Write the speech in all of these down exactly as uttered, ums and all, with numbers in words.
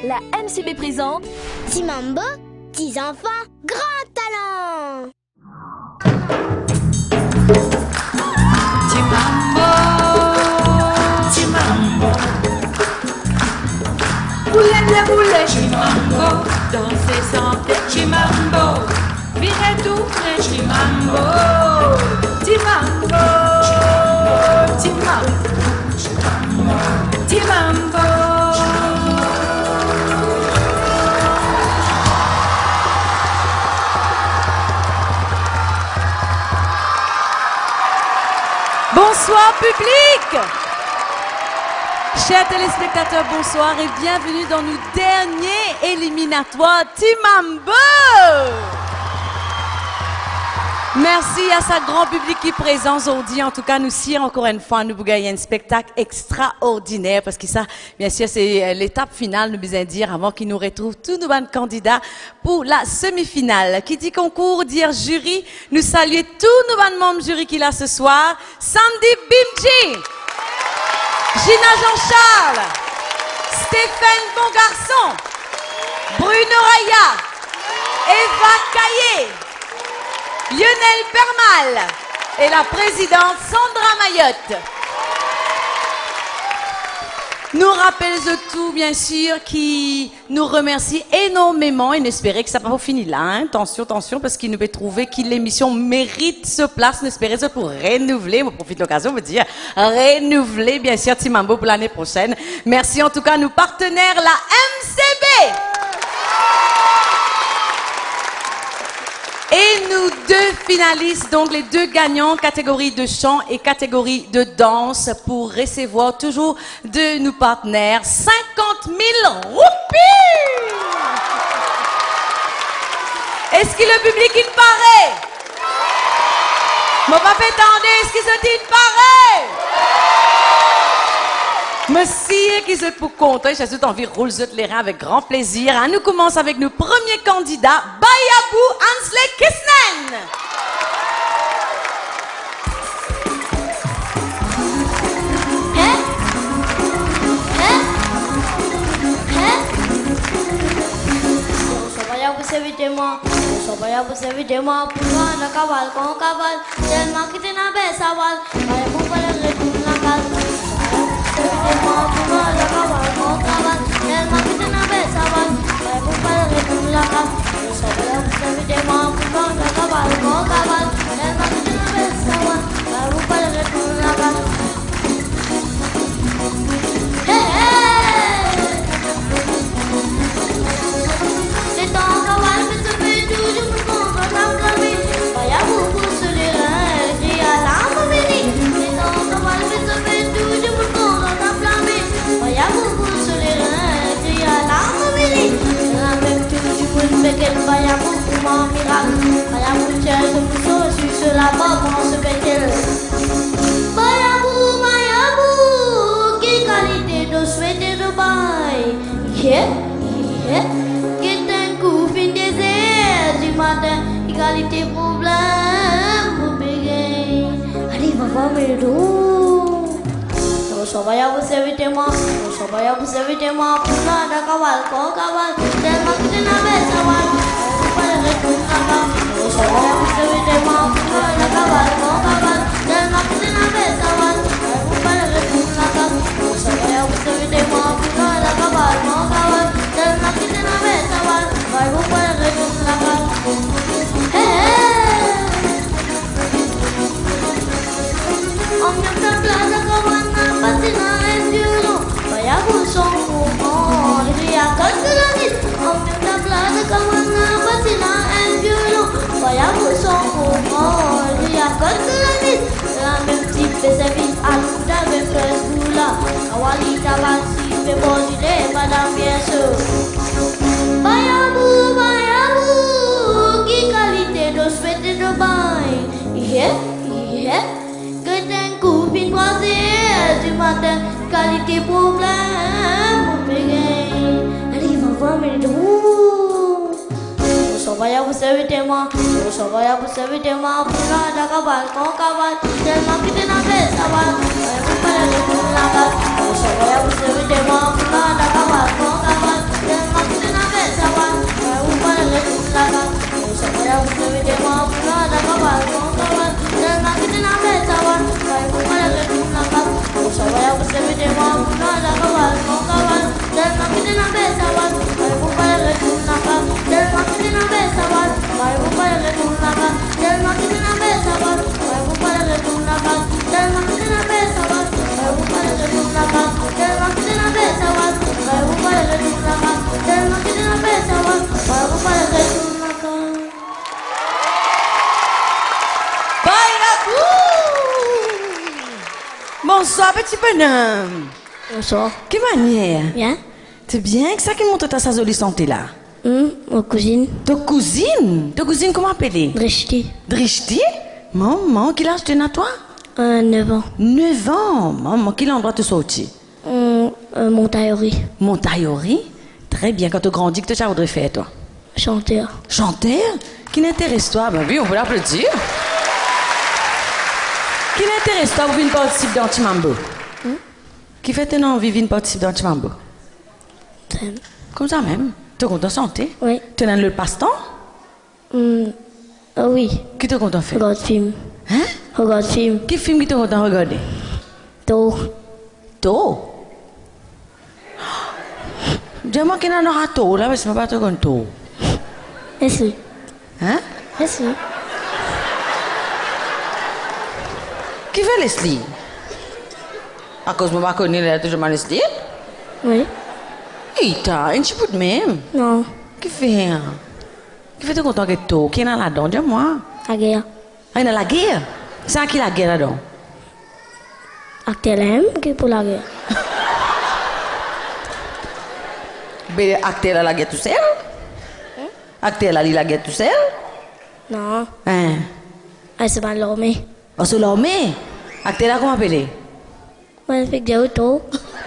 La M C B présente Timambo, petits enfants, grand talent. Timambo, Timambo. Boulet le boulet, Timambo. Danser sans tête, Timambo. Virer tout près, Timambo. Timambo, Timambo, Timambo. Bonsoir public! Chers téléspectateurs, bonsoir et bienvenue dans nos derniers éliminatoires Timambo! Merci à ce grand public qui est présent aujourd'hui. En tout cas, nous si encore une fois, nous vous gagnons un spectacle extraordinaire parce que ça, bien sûr, c'est l'étape finale, nous besoin dire, avant qu'ils nous retrouvent tous nos bons candidats pour la semi-finale. Qui dit concours, dire jury, nous saluons tous nos bons membres jury qui là ce soir. Sandy Bimji, Gina Jean-Charles, Stéphane Bongarçon, Bruno Raya, Eva Caillé, Lionel Permal et la présidente Sandra Mayotte. Nous rappelons tout, bien sûr, qui nous remercie énormément et n'espérez que ça va pas finir là. Hein. Attention, attention, parce qu'il nous peut trouver que l'émission mérite ce place. N'espérez ça pour renouveler, on profite de l'occasion de dire, renouveler, bien sûr, Timambo pour l'année prochaine. Merci en tout cas à nos partenaires, la M C B. Et nous deux finalistes, donc les deux gagnants, catégorie de chant et catégorie de danse, pour recevoir toujours de nos partenaires cinquante mille roupies. Est-ce que le public il paraît? Mon papa attendez, est-ce que ce dit il paraît? Monsieur qui est pour compter, j'ai tout envie de rouler les reins avec grand plaisir. Nous commençons avec nos premiers candidats, Bayabou Hansle Kisnen. Hein? Hein? Hein? Bayabou servitez-moi, Bayabou servitez-moi, pour moi le cavale, con cavale, tellement que tu n'as pas saval, Bayabou pas le retour la cale. Servitez-moi, pour moi le cavale, con cavale, tellement que tu n'as pas saval, Bayabou pas le retour la cale. Bayabou servitez-moi, pour moi le cavale, con cavale, tellement que tu n'as pas saval, Bayabou pas le retour la cale. Hey, hey! C'est ton cavale, mais ça fait toujours pour qu'on va t'enclaver. Bayabou pousse les reins, j'ai à l'âme bénie. C'est ton cavale, mais ça fait toujours pour qu'on va t'enflammer. Bayabou pousse les reins, j'ai à l'âme bénie. La même toujours pour une béquette, Bayabou pour mon miracle. Bayabou tient ce mousseau, sur la barre, on se fait elle. Bayabou, Bayabou, qui qualité de souhaiter de bail. Yeah, yeah. Du matin, égalité problème pour bégayer. Allez, maman, mais d'où? Bonsoir, Bayabou, servitez-moi. Bonsoir, Bayabou, servitez-moi. Pour la cavale, con cavale, tellement que tu n'avais saval. Bayabou, pas le retour la cale. Bonsoir, Bayabou, servitez-moi. Pour la cavale, con cavale, tellement que tu n'avais saval. Bayabou, pas le retour la cale. Bonsoir, Bayabou, servitez-moi. Pour la cavale, con cavale, tellement que tu n'avais saval. Bayabou, pas le retour la cale. Hey, hey. On vient de plaza comme un patina enduro. Bayabou son courant, il y a quatre années. On vient de plaza comme un patina enduro. Bayabou son courant, il y a quatre années. La même type de service à l'oude avec le schoula. Kawali tabasi, fait bon idée, madame bien sûr. Bayabou, Bayabou, qui qualité de souhaiter de bail. Yeah, yeah. Que d'un coup, fin croisée du matin, qualité problème pour bégayer. Allez, va voir mes trous. Bonsoir, Bayabou, servitez-moi. Bonsoir, Bayabou, servitez-moi. Pour la cavale, con cavale, tellement que tu n'as pas saval. Bayabou, pas le retour la cale. Bonsoir, Bayabou, servitez-moi. Pour la cavale, con cavale, Bonsoir, petit bonhomme. Bonsoir. Quelle manière? Bien? C'est bien que ça qui montre ta sa jolie santé là. Hum, ma cousine. Ta cousine? Ta cousine comment appeler? Drishti. Drishti? Maman, quel âge tu as toi? Euh, neuf ans. neuf ans. Maman, quel endroit tu sorti? Hum, euh, Montaillerie. Montaillerie? Très bien. Quand tu grandis, que tu voudrais faire toi? Chanteur. Chanteur? Qui n'intéresse toi? Ben oui, on peut l'applaudir. Qui n'intéresse toi pour venir participer dans Timambo? Hum? Qui fait ton envie de venir participer dans Timambo? T'aimes? Comme ça même. Tu es content de santé? Oui. Tu as le passe-temps? Hum, ah oui. Qui te content de faire? Regarde film. Hein? Regarde film. Quel film qui te content de regarder? Tôt. Tôt? Dis-moi qu'il y en aura tôt là, parce que je ne peux pas te content tôt. Merci. Hein? Merci. Qui fait Leslie? À cause de moi, je connais toujours Leslie? Oui. Et t'as un petit peu de même. Non. Qui fait? Qui fait te content que tôt? Qui est dans là-dedans? Dis-moi. La guerre. Ah, il est dans la guerre? C'est à qui la guerre là-dedans? Acteur M qui est pour la guerre. Mais acteur à la guerre tout seul? Acteur à la guerre tout seul? Non. Hein? Elle se bat l'armée. On se l'armée? Acteur là, comment appeler? Ouais, fait que j'ai tôt.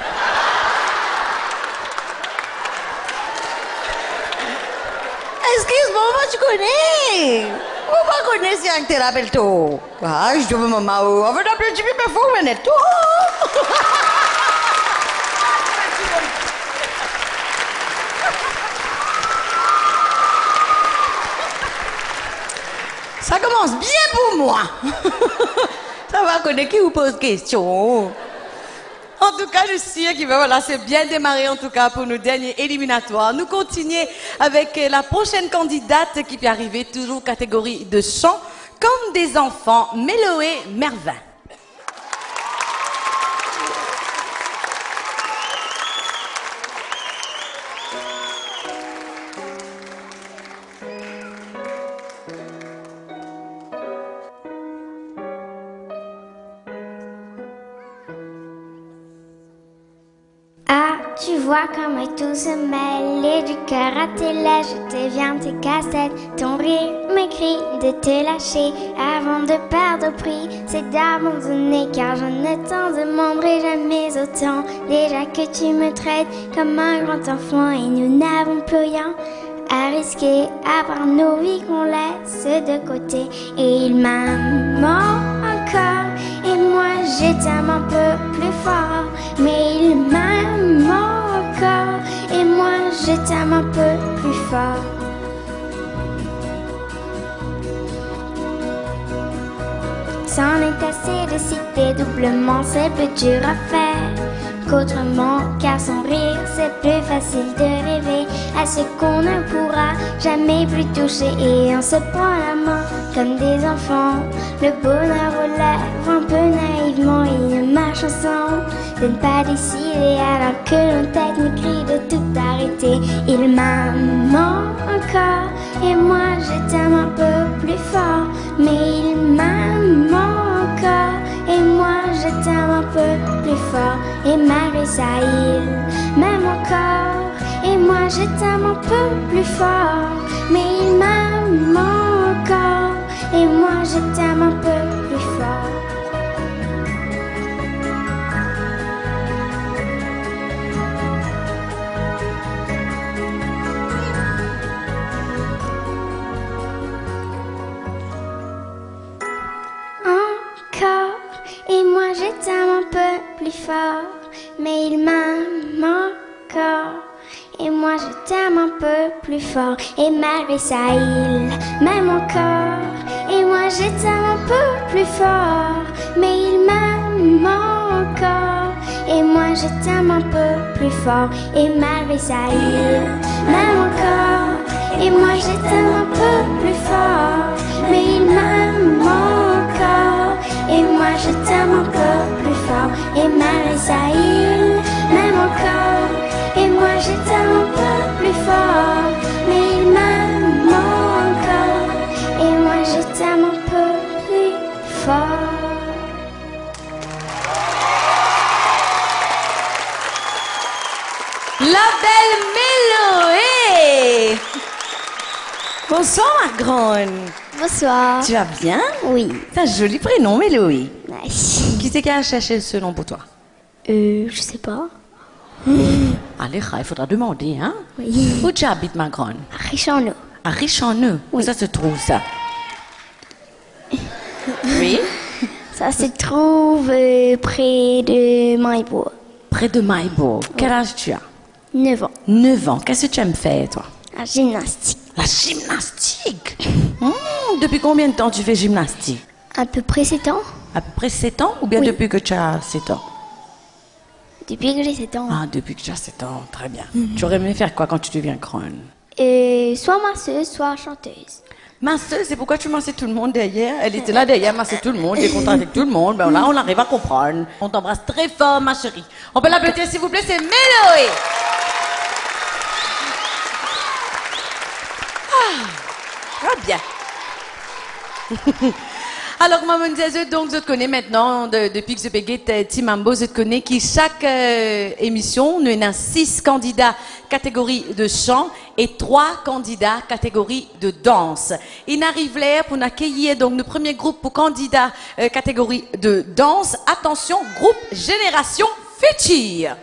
Excuse-moi, moi tu connais. Pourquoi connais si acteur appelle tout? Ah, je dois me maman. On veut d'appeler tu peux faire mais net tout. Ça commence bien pour moi. Ça va connaître qui vous pose question. En tout cas, je suis qui va, voilà, c'est bien démarré en tout cas pour nos derniers éliminatoires. Nous continuons avec la prochaine candidate qui peut arriver, toujours catégorie de chant, comme des enfants, Méloé Mervin. Ah, tu vois comment tout se mêle et du cœur à tes lèvres, je te viens tes cassettes, ton rire, mes cris, de te lâcher avant de perdre prix, c'est d'abandonner car je ne t'en demanderai jamais autant. Déjà que tu me traites comme un grand enfant et nous n'avons plus rien à risquer à part nos vies qu'on laisse de côté. Et il m'aime encore et moi je t'aime un peu plus fort, mais il m'aime encore et moi je t'aime un peu plus fort. C'en est assez de citer doublement, c'est plus dur à faire qu'autrement, car sans rire c'est plus facile de rêver à ce qu'on ne pourra jamais plus toucher. Et on se prend la main comme des enfants, le bonheur aux lèvres un peu naïvement, et on marche ensemble de ne pas décider alors que nos têtes nous crient de tout arrêter. Il m'aime encore et moi je t'aime un peu plus fort, mais il m'aime encore et moi je t'aime un peu plus fort. Et malgré ça il m'aime encore et moi je t'aime un peu plus fort, mais il m'aime encore et moi je t'aime un peu plus fort. Encore et moi je t'aime un peu plus fort, mais il m'aime encore et moi je t'aime un peu plus fort. Et malgré ça il m'aime encore et moi je t'aime un peu plus fort, mais il m'aime encore et moi je t'aime un peu plus fort. Et malgré ça il m'aime encore et moi je t'aime un peu plus fort, mais il m'aime encore et moi je t'aime un peu plus fort. Et malgré ça il m'aime encore et moi je t'aime un peu plus fort, mais il m'aime encore et moi je t'aime un peu plus fort. La belle Méloé. Bonsoir ma grande. Bonsoir. Tu vas bien? Oui. C'est un joli prénom, Méloé. Nice. Qui c'est qui a cherché ce nom pour toi? Euh, je sais pas. Allez, il faudra demander, hein? Oui. Où tu habites, ma grande? À Richano. À Richanneux. Où ça se trouve, ça? Oui? Ça se trouve euh, près de Maïbourg. Près de Maïbourg. Quel âge tu as? neuf ans. neuf ans. Qu'est-ce que tu aimes faire, toi? La gymnastique. La gymnastique. Mmh, depuis combien de temps tu fais gymnastique? À peu près sept ans. À peu près sept ans ou bien Oui. depuis que tu as sept ans? Depuis que j'ai sept ans. Ah, depuis que tu as sept ans, très bien. Tu aurais aimé faire quoi quand tu deviens grande? Euh, soit masseuse, soit chanteuse. Masseuse, c'est pourquoi tu massais tout le monde derrière? Elle était là derrière, massait tout le monde, elle est contente avec tout le monde. Ben là, on arrive à comprendre. On t'embrasse très fort, ma chérie. On peut l'applaudir, s'il vous plaît, c'est Méloé. Ah, très bien. Alors, maman disait, donc, je te connais maintenant, de- depuis que je paye Timambo, je te connais qui, chaque euh, émission, nous avons six candidats catégorie de chant et trois candidats catégorie de danse. Il arrive l'air pour nous accueillir, donc, le premier groupe pour candidats euh, catégorie de danse. Attention, groupe Génération Future.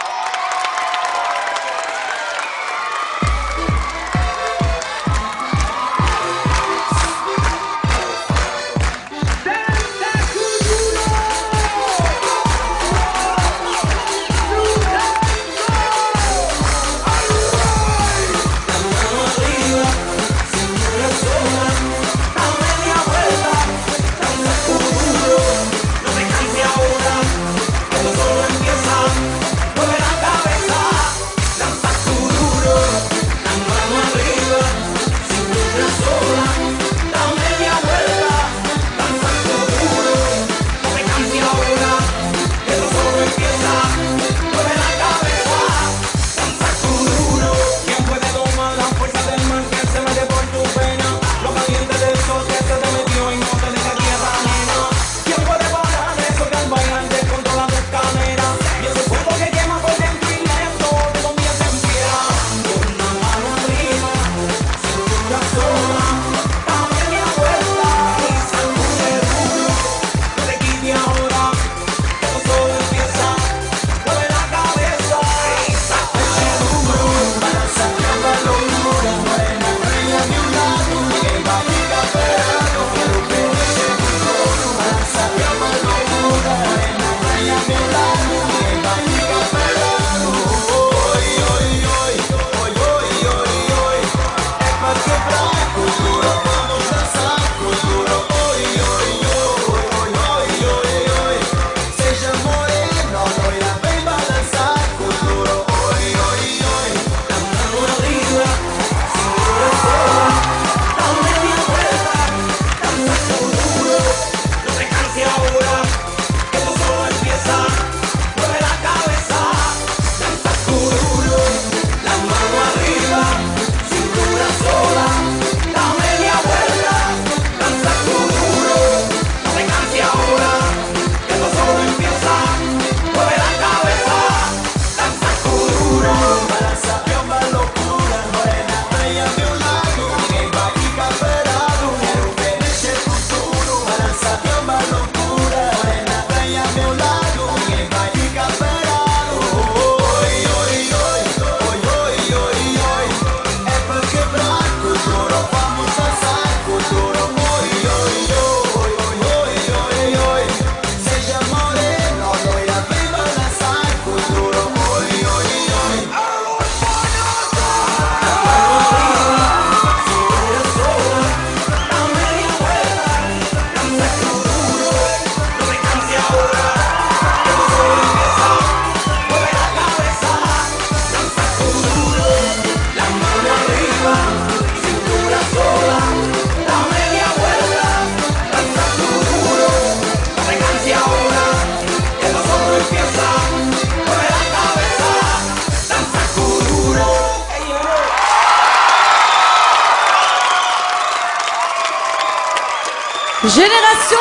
Génération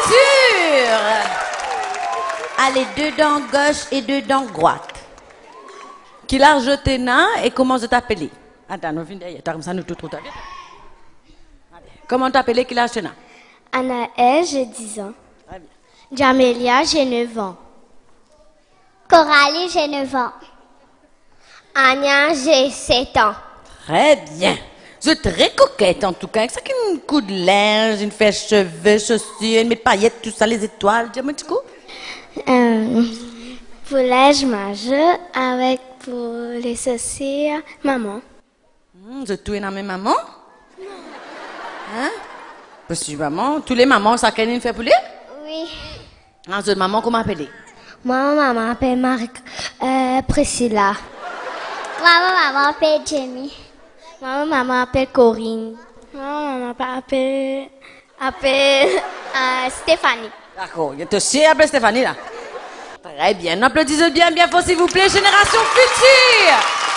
Future. Allez, deux dents gauche et deux dents droite. Qui l'a jeté là et comment je t'appelle? Attends, nous venons derrière. T'as comme ça, nous tout, tout, tout. Comment t'appelles qui l'a jeté là? Anaël, j'ai dix ans. Très bien. Jamélia, j'ai neuf ans. Coralie, j'ai neuf ans. Anya, j'ai sept ans. Très bien. Je suis très coquette en tout cas. Avec ça, un coup de linge, une fèche cheveux, chaussures, mes paillettes, tout ça, les étoiles. Dis-moi un petit coup. Euh, pour l'âge-mage, avec pour les sauciers, maman. Hum, je tout dans mes mamans. Hein? Parce que maman, tous les mamans, ça qu'elle fait pour lui? Oui. Ah, je maman, comment appeler? Moi, maman m'appelle Marie, euh, Priscilla. Maman, maman m'appelle Jamie. Moi, maman m'appelle Corinne. Moi, maman m'appelle appelle, euh, Stéphanie. D'accord, il te aussi appelé Stéphanie là. Très bien, applaudissez bien, bien fort s'il vous plaît, Génération Future.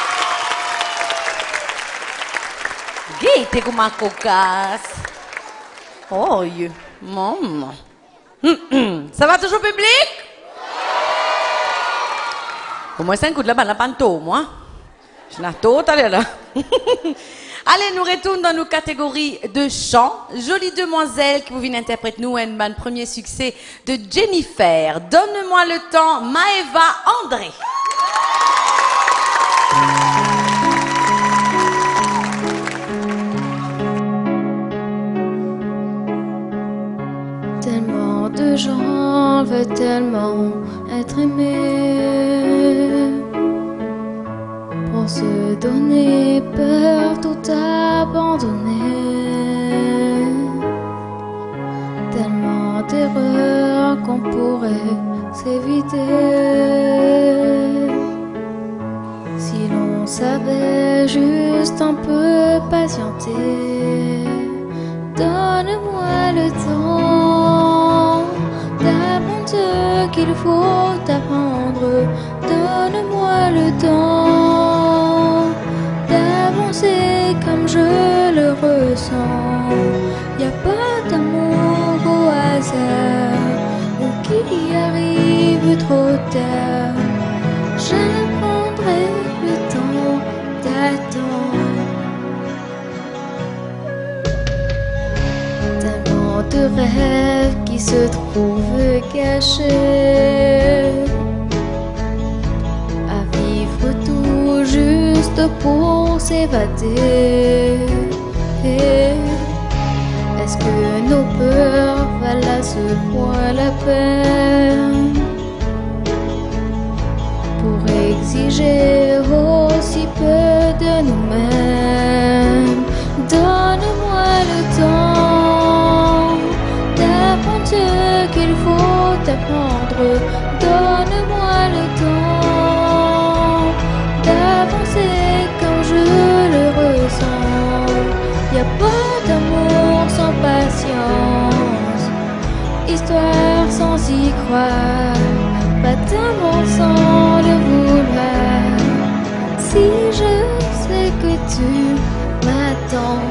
Gay, t'es comme un cocasse. Oh, yeah. Maman. Hum, hum. Ça va toujours public? Au moins cinq coups de la balle, la panto, moi. Je n'ai tout à l'heure là. Allez, nous retournons dans nos catégories de chant. Jolie demoiselle qui vous vient interpréter nous un, un premier succès de Jennifer. Donne-moi le temps, Maëva André. Tellement de gens veulent tellement être aimés. Pour se donner peur, tout abandonner. Tellement d'erreurs qu'on pourrait s'éviter. Si l'on savait juste un peu patienter. Donne-moi le temps d'apprendre ce qu'il faut apprendre. Donne-moi le temps d'avancer comme je le ressens. Y a pas d'amour au hasard ou qui arrive trop tard. J'apprendrai le temps d'attendre. Tellement de rêves qui se trouvent cachés. Tout juste pour s'évader. Est-ce que nos peurs valent à ce point la peine pour exiger aussi peu de nous-mêmes? Donne-moi le temps d'apprendre ce qu'il faut apprendre. Donne-moi le temps d'avancer comme je le ressens. Y a pas d'amour sans patience, histoire sans y croire, pas d'amour sans le vouloir. Si je sais que tu m'attends,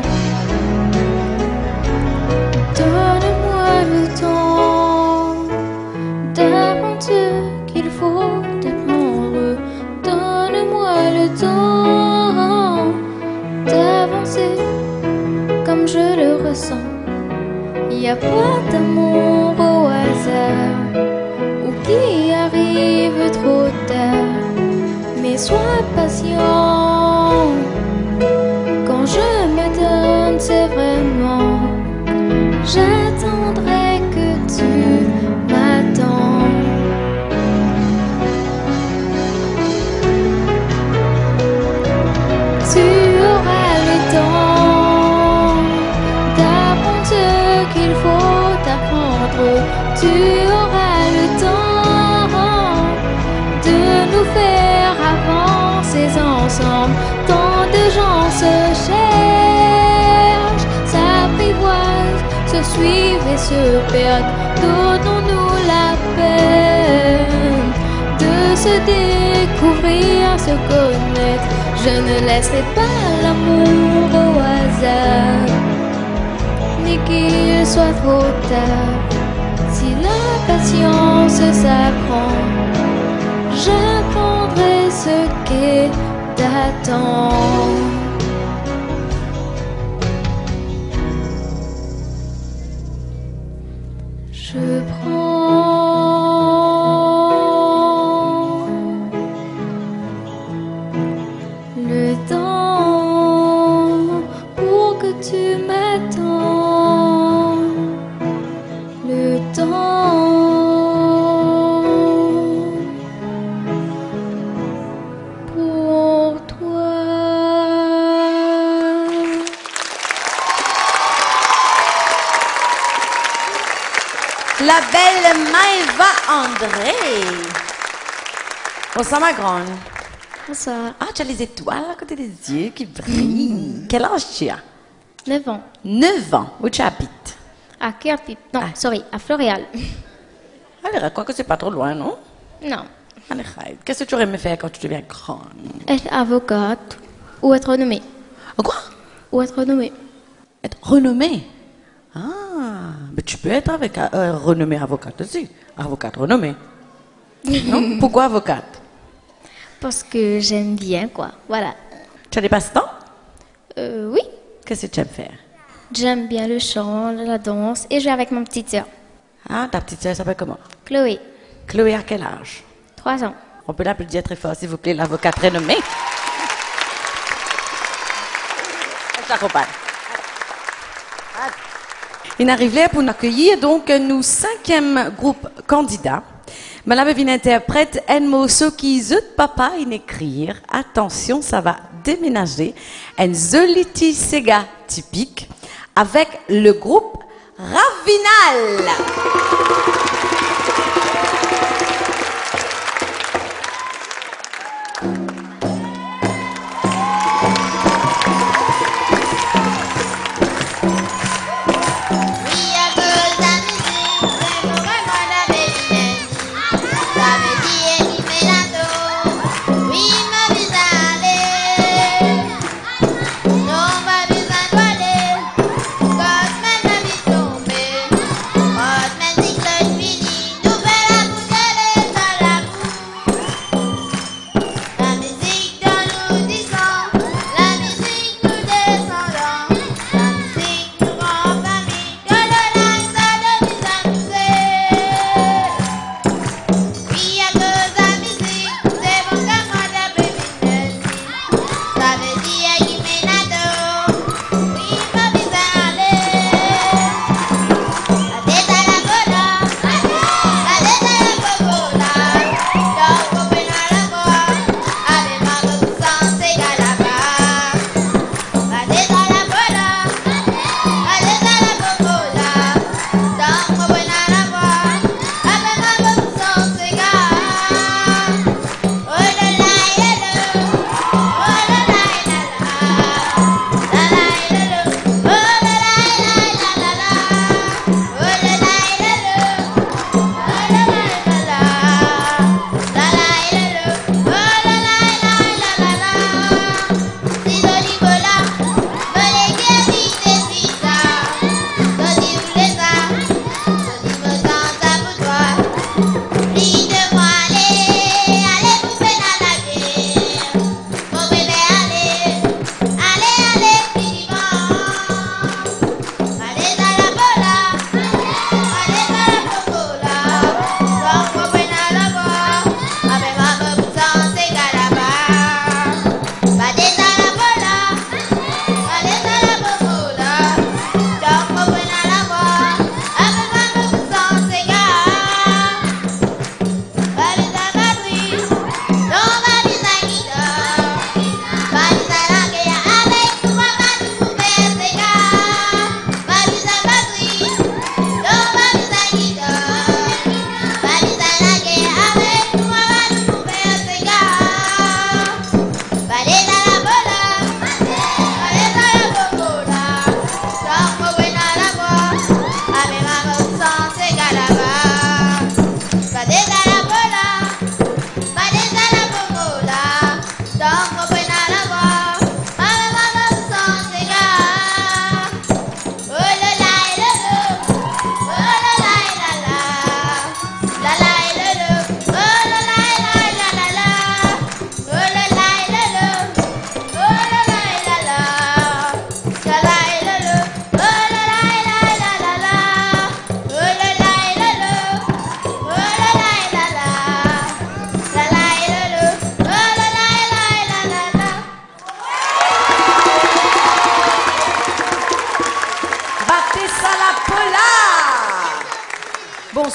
donne-moi le temps d'apprendre ce qu'il faut t'apprendre. Donne-moi le temps d'avancer comme je le ressens. Y a pas d'amour au hasard ou qui arrive trop tard. Mais sois patient. Quand je me donne, c'est vraiment. J'attendrai que tu m'attends. Tu auras le temps d'apprendre ce qu'il faut apprendre. Tu auras le temps de nous faire avancer ensemble. Tant de gens se cherchent, s'apprivoisent, se suivent et se perdent. Donnons-nous la peine de se découvrir, se connaître. Je ne laisserai pas l'amour au hasard, ni qu'il soit trop tard. Si la patience s'apprend, j'apprendrai ce qu'est t'attends. Je prends le temps pour que tu m'attends. Le temps pour toi. La belle Maëva André. Bonsoir ma grande. Bonsoir. Ah, tu as les étoiles à côté des yeux qui brillent. Quel âge tu as? neuf ans. neuf ans. Où tu habites? À Kerpip. Non, Ah. sorry, à Floréal. Allez, quoi que c'est pas trop loin, non? Non. Allez, Khaïd, qu'est-ce que tu aurais aimé faire quand tu deviens grande? Être avocate ou être renommée. Oh, quoi? Ou être renommée. Être renommée. Ah, mais tu peux être avec euh, renommée avocate aussi. Avocate renommée. Non? Pourquoi avocate? Parce que j'aime bien, quoi. Voilà. Tu as des passe-temps? Euh, oui. Qu'est-ce que tu aimes faire? J'aime bien le chant, la danse et jouer avec ma petite sœur, Ah, ta petite sœur s'appelle comment? Chloé, Chloé, à quel âge? trois ans. On peut l'applaudir très fort, s'il vous plaît, l'avocate renommée. On t'accompagne. Il arrive là pour nous accueillir donc nous cinquième groupe candidat. Madame une interprète un morceau qui zut papa in écrire. Attention, ça va déménager. Un Zoliti Sega typique avec le groupe Ravinal. Cause man, I be so bad. Cause man, think that we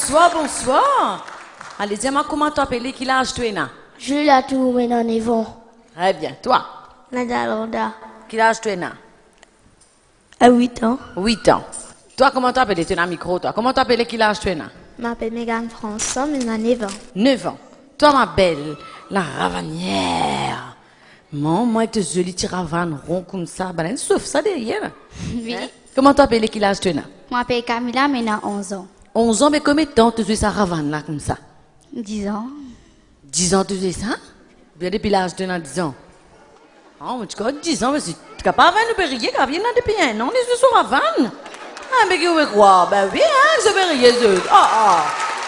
bonsoir, bonsoir. Allez, dis-moi comment tu appelles, quel âge tu es là? Julia Touré dans Nevon. Très bien. Toi? Nadalonda. Quel âge tu es là? À huit ans. huit ans. Toi, comment tu appelles? Tu es dans le micro, toi. Comment tu appelles, quel âge tu es là? Je m'appelle Megan François, mais j'ai neuf ans. neuf ans. Toi, ma belle, la ravanière. Mon, moi, avec tes jolis petits ravanes ronds comme ça, ben, sauf ça derrière. Oui. Hein? Comment tu appelles, quel âge tu es là? Je m'appelle Camilla, mais j'ai onze ans. onze ans, mais combien de temps tu fais ça ravane là, comme ça? dix ans. dix ans, tu fais ça? Bien depuis l'âge de dix ans. Oh, mais tu connais dix ans, mais si tu n'es capable de faire rien, tu viens depuis un an, les yeux sont ravane. Ah, mais qui veut quoi? Ben oui, hein, je vais rien d'autre. Ah, ah.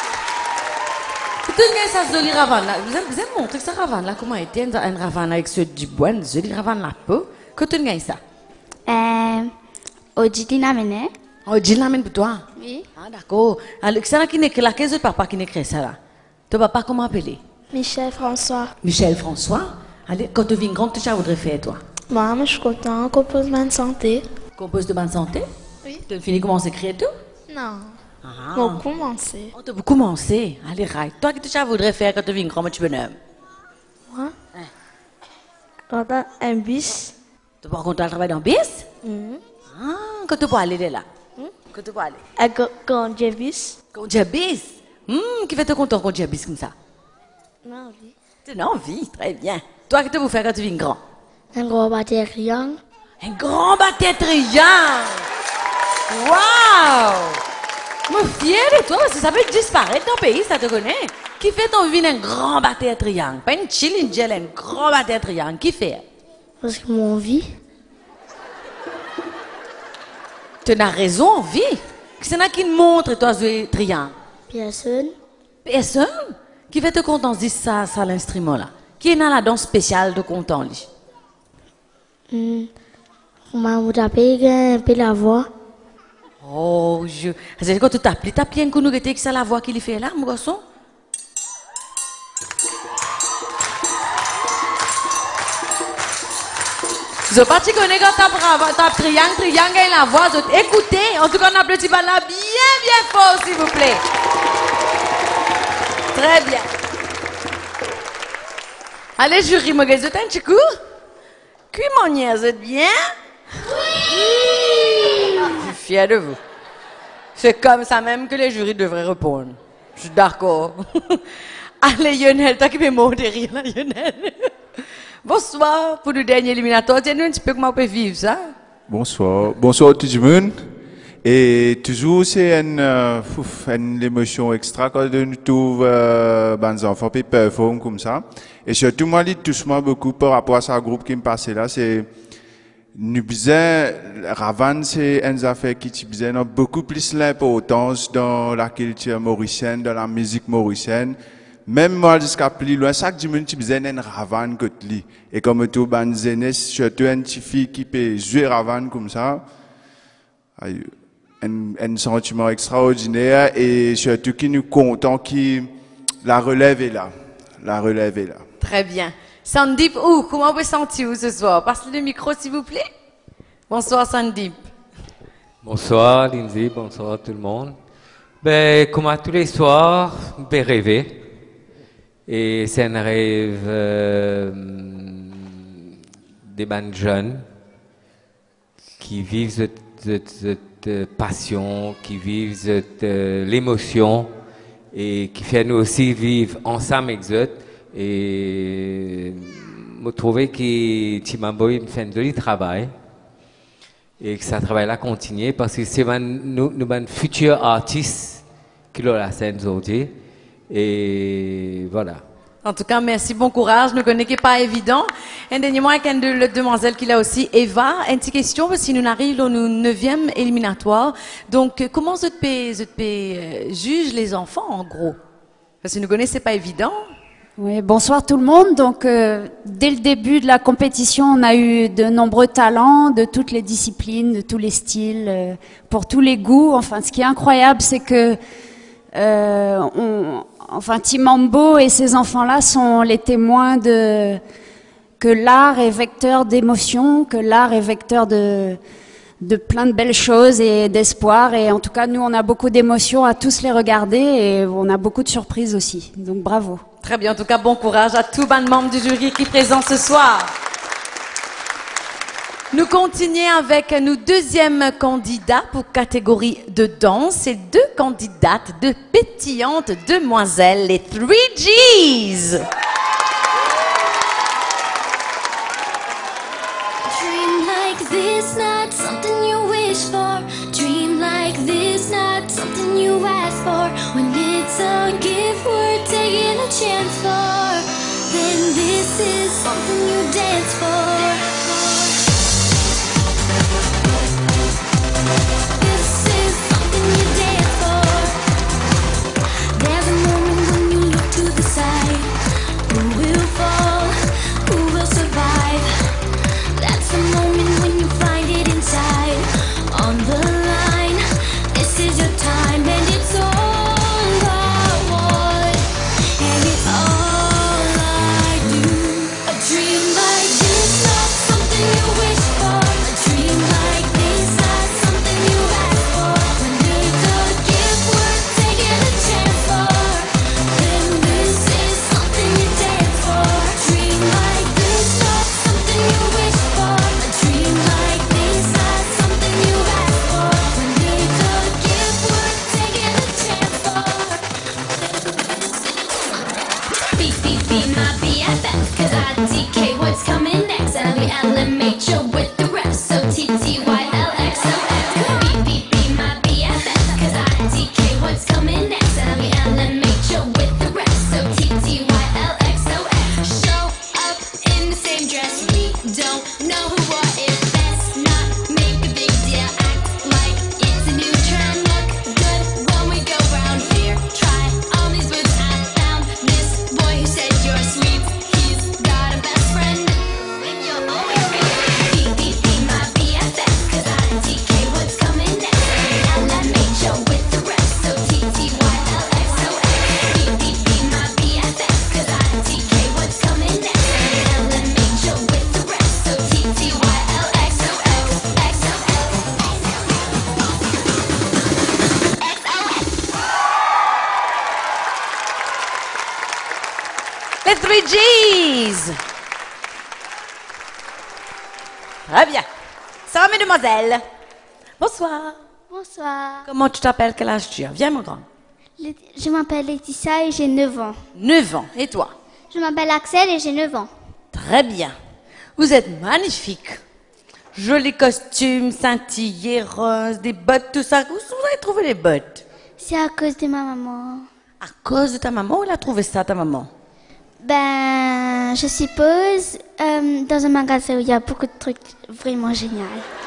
Tu as ça, ce joli ravane là. Vous avez montré que ça ravane là, comment était un ravane avec ce du bois, un joli ravane la peau. Que tu as ça? Euh, Oditi Namene. Oh, Jill l'amène pour toi? Oui. Ah, d'accord. Alors, c'est là qui n'est que là, qu'est-ce que papa qui n'écrit ça là? Ton papa, comment appeler? Michel François. Michel François. Allez, quand tu viens grand, qu'est-ce que tu voudrais faire, toi? Moi, je suis content. Compose de santé. Compose de bonne santé? Oui. Tu as fini comment s'écrire tout? Non. Ah. Bon, commencer. On peut commencer. Allez, right. Toi, qu'est-ce que tu voudrais faire quand tu viens grand, tu bonhomme? Moi? Quand t'as un bus. Tu vas raconter le travail dans le bis? Mm. Ah, quand tu peux aller de là? Hmm? Quand tu peux aller? À quand j'ai bus. Quand tu as bis? Hum, qui fait te content quand tu as bis comme ça? Non, oui. Tu as envie, très bien. Toi, qu'est-ce que tu veux faire quand tu viens grand? Un gros bâtiment triangle. Un grand bâtiment triangle! Waouh! Je suis fière de toi parce que ça peut disparaître dans le pays, ça te connaît. Qui fait ton vie un grand bâtiment triangle? Pas une chill, une gel, un grand bâtiment triangle. Qui fait? Parce que mon vie. Tu as raison, envie. C'est là qui te montre, toi, ce triangle. Personne. Personne qui fait te content dire ça, ça l'instrument là. Qui est dans la danse spéciale de content lui? Mm. On m'a tapé un peu la voix. Oh, je. C'est quand tu t'appelles, tu t'appelles un coup, nous que c'est la voix qu'il fait là, mon garçon? Je ne sais pas si tu connais quand tu as triangle, triangle et la voix. Écoutez, en tout cas, on applaudit pas là bien, bien fort, s'il vous plaît. Très bien. Allez, jury, moi, vous êtes un petit coup? Qui mon niais, vous êtes bien? Oui! Je suis fière de vous. C'est comme ça même que les jurys devraient répondre. Je suis d'accord. Allez, Lionel, toi qui m'es mort de rire, là, Lionel. Bonsoir pour le dernier éliminatoire. Dis-nous un petit peu comment on peut vivre ça. Bonsoir. Bonsoir tout le monde. Et toujours, c'est une, euh, ouf, une émotion extra quand on trouve euh, des enfants qui performent comme ça. Et surtout, moi, il touche moi beaucoup par rapport à ce groupe qui me passait là. C'est nous besoin, Ravan, c'est une affaire qui a beaucoup plus d'importance dans la culture mauricienne, dans la musique mauricienne. Même moi, jusqu'à plus loin, chaque dimanche, tu besoin d'un Ravan que tu lis. Et comme tout, ben, zénès, surtout une petite fille qui peut jouer Ravan comme ça, un, un sentiment extraordinaire et surtout qui nous content qui, la relève est là. La relève est là. Très bien. Sandip, où? Comment vous sentez-vous ce soir? Passez le micro, s'il vous plaît. Bonsoir, Sandip. Bonsoir, Lindsay. Bonsoir, tout le monde. Ben, comme à tous les soirs, on peut rêver. Et c'est un rêve euh, des bandes jeunes qui vivent cette, cette, cette passion, qui vivent cette, euh, l'émotion et qui fait nous aussi vivre ensemble avec eux. Et je trouve que Timamboy fait un joli travail et que ça travail-là continue parce que c'est nous, nous, nous futurs artistes qui ont la scène aujourd'hui. Et voilà. En tout cas, merci, bon courage. Nous connaissons pas évident. Un dernier mot avec une de l'autre demoiselle qui a aussi, Eva. Une petite question, parce que nous arrivons au neuvième éliminatoire. Donc, comment vous euh, juge les enfants, en gros? Parce que nous connaissons pas évident. Oui, bonsoir tout le monde. Donc, euh, dès le début de la compétition, on a eu de nombreux talents de toutes les disciplines, de tous les styles, euh, pour tous les goûts. Enfin, ce qui est incroyable, c'est que euh, on, enfin, Timambo et ces enfants-là sont les témoins de que l'art est vecteur d'émotion, que l'art est vecteur de de plein de belles choses et d'espoir. Et en tout cas, nous, on a beaucoup d'émotions à tous les regarder et on a beaucoup de surprises aussi. Donc bravo. Très bien, en tout cas, bon courage à tous les membres du jury qui sont présents ce soir. Nous continuons avec nos deuxième candidats pour catégorie de danse. C'est deux candidates, deux pétillantes demoiselles, les three G's. Dream like this, not something you wish for. Dream like this, not something you ask for. When it's a gift worth taking a chance for, then this is something you dance for. Les three G's. Très bien. Ça va, mesdemoiselles? Bonsoir. Bonsoir. Comment tu t'appelles? Quel âge tu as? Viens, mon grand. Je m'appelle Laetitia et j'ai neuf ans. neuf ans. Et toi? Je m'appelle Axel et j'ai neuf ans. Très bien. Vous êtes magnifiques. Jolis costumes, scintillés, roses, des bottes, tout ça. Où vous avez trouvé les bottes? C'est à cause de ma maman. À cause de ta maman? Où elle a trouvé ça, ta maman? Ben, je suppose euh, dans un magasin où il y a beaucoup de trucs vraiment géniaux.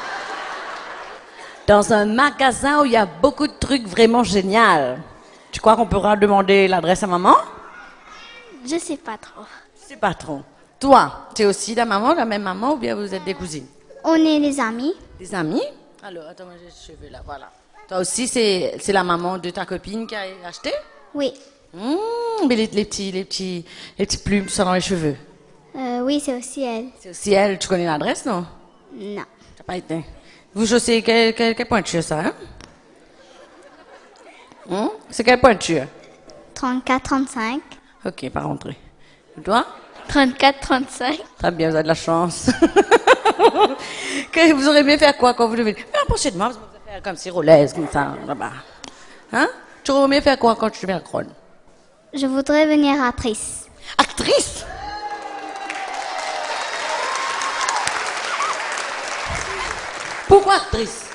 Dans un magasin où il y a beaucoup de trucs vraiment géniaux. Tu crois qu'on pourra demander l'adresse à maman? Je sais pas trop. Je sais pas trop. Toi, tu es aussi la maman, la même maman, ou bien vous êtes des cousines? On est des amis. Des amis? Alors, attends, moi j'ai les cheveux là, voilà. Toi aussi, c'est c'est la maman de ta copine qui a acheté? Oui. Mmh, mais les, les petits, les petits, les petits plumes, tout ça dans les cheveux. Euh, oui, c'est aussi elle. C'est aussi elle. Tu connais l'adresse, non? Non. T'as pas été. Vous chaussez quelle, quelle, quelle pointure, ça, hein? Hum? C'est quelle pointure? trente-quatre trente-cinq. Ok, pas rentré. Et toi? trente-quatre trente-cinq. Très bien, vous avez de la chance. Que vous aurez aimé faire quoi quand vous devez... Mais approchez de moi, vous allez faire comme si roulaise, comme ça, là-bas. Hein? Tu aurais aimé faire quoi quand tu deviens grande? Je voudrais devenir actrice. Actrice? Pourquoi actrice?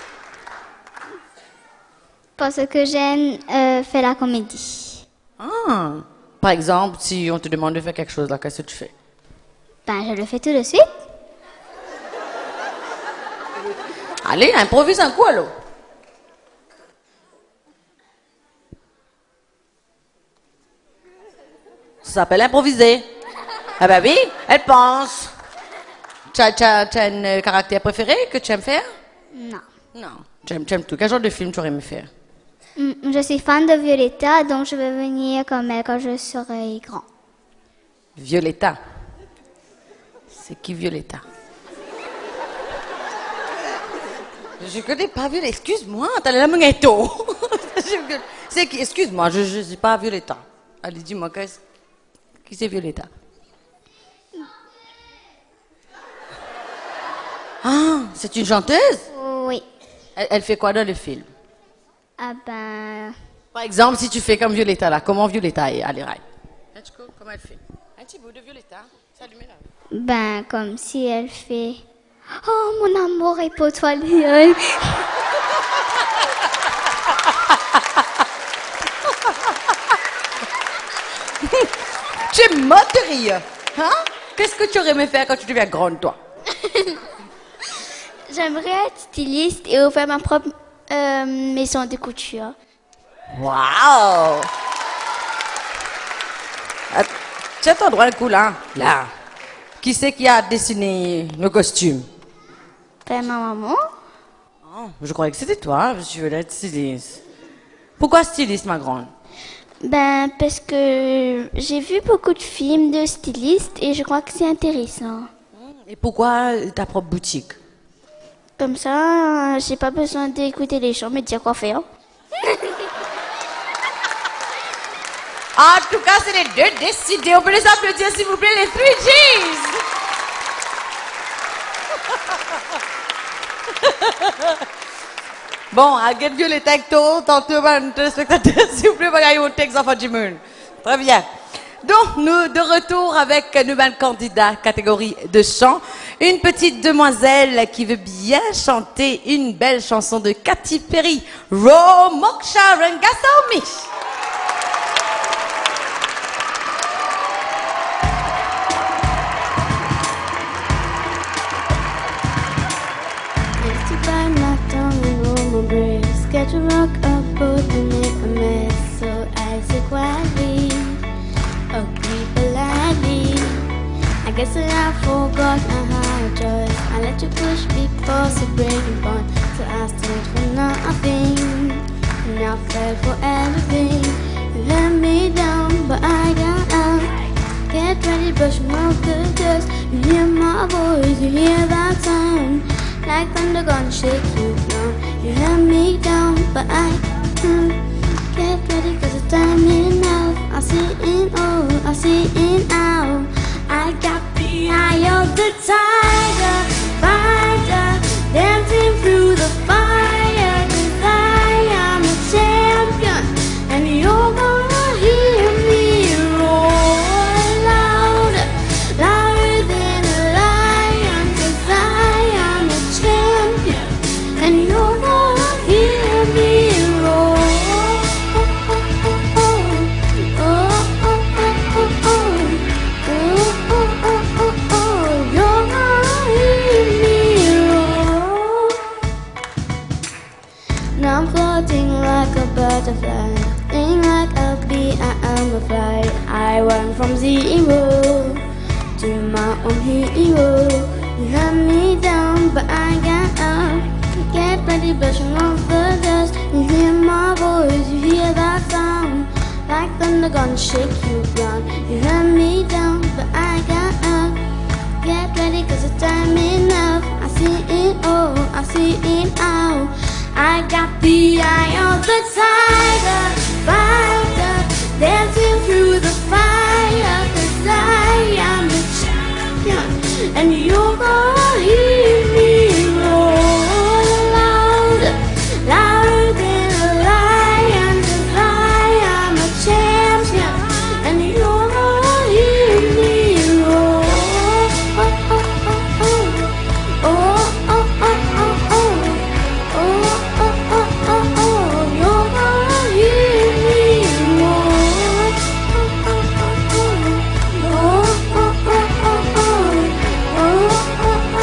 Parce que j'aime euh, faire la comédie. Ah. Par exemple, si on te demande de faire quelque chose là, qu'est-ce que tu fais? Ben, je le fais tout de suite. Allez, improvise un coup, alors. Ça s'appelle improviser. Ah ben oui, elle pense. Tu as, tu as, tu as un caractère préféré que tu aimes faire? Non. Non. Tu aimes, tu aimes tout. Quel genre de film tu aurais aimé faire? Mm, Je suis fan de Violetta, donc je veux venir comme elle quand je serai grand. Violetta. C'est qui Violetta? Je connais pas Violetta. Excuse-moi, t'as l'air magnéto. C'est qui? Excuse-moi, je ne sais pas Violetta. Allez, dis-moi, qui c'est Violetta? Ah, c'est une chanteuse? Oui. Elle, elle fait quoi dans le film? Ah ben... Par exemple, si tu fais comme Violetta là, comment Violetta est? Allez, raille. Comment elle fait? Un petit bout de Violetta, salut là. Ben, comme si elle fait... Oh, mon amour est pour toi, Lionel. Tu es morte de rire. Hein? Qu'est-ce que tu aurais aimé faire quand tu deviens grande, toi? J'aimerais être styliste et ouvrir ma propre euh, maison de couture. Waouh! Cet endroit est cool, hein? Là. Qui c'est qui a dessiné le costume? Ben, ma maman. Oh, je croyais que c'était toi, je veux être styliste. Pourquoi styliste, ma grande? Ben, parce que j'ai vu beaucoup de films de stylistes et je crois que c'est intéressant. Et pourquoi ta propre boutique? Comme ça, j'ai pas besoin d'écouter les gens me dire quoi faire. En tout cas, c'est les deux décidés. On peut les applaudir, s'il vous plaît, les Fugees. Bon, à get Violetta Hector, tantôt, téléspectateurs, s'il vous plaît, voyez au texte enfant du monde. Très bien. Donc, nous, de retour avec une nouvelle candidat catégorie de chant. Une petite demoiselle qui veut bien chanter une belle chanson de Katy Perry. Ro Moksha Rangasomi. Get a rock up, boat and make a mess. So I say quietly, oh creep politely. I guess that I forgot how to choice. I let you push before so breaking point. So I stood for nothing, and I fell for everything. You let me down, but I got up. Get ready, brush your mouth, cause you hear my voice, you hear that sound. Like thunder gonna shake you down. You let me down, but I can't. Get ready cause the time is now. I see in oh, I see in out. I got the eye of the tiger, fighter, dancing through the fire. Cause I am a champion, and you're gonna hear me roar louder, louder than a lion. Cause I am a champion, and you're gonna hear me roar. Oh, oh, oh, oh, oh, oh, oh, oh, oh, oh, oh, you're gonna hear me roar. Now I'm floating like a butterfly, sing like a bee, I am a fly. I went from zero to my own hero. You had me down, but I got up. Get ready, brushing off the dust. You hear my voice, you hear that sound. Like thunder gonna shake you down. You had me down, but I got up. Get ready, cause the time is enough. I see it all, I see it out. I got the eye of the tiger, fighter, dancing through the fire. Cause I am the champion, and you're gonna hear me roar louder, louder than a lion. Cause I am a champion, and you're gonna hear me roar. Oh, oh, oh, oh. Oh, oh, oh, oh, oh. Oh, oh, oh, oh, oh. You're gonna hear me roar. Oh, oh, oh, oh. Oh, oh, oh, oh, oh. Oh, oh, oh,